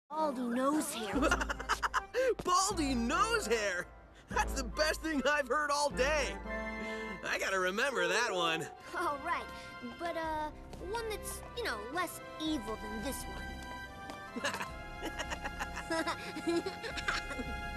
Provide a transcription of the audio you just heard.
Baldy nose hair. Baldy nose hair! That's the best thing I've heard all day. I gotta remember that one. All right, but one that's, less evil than this one.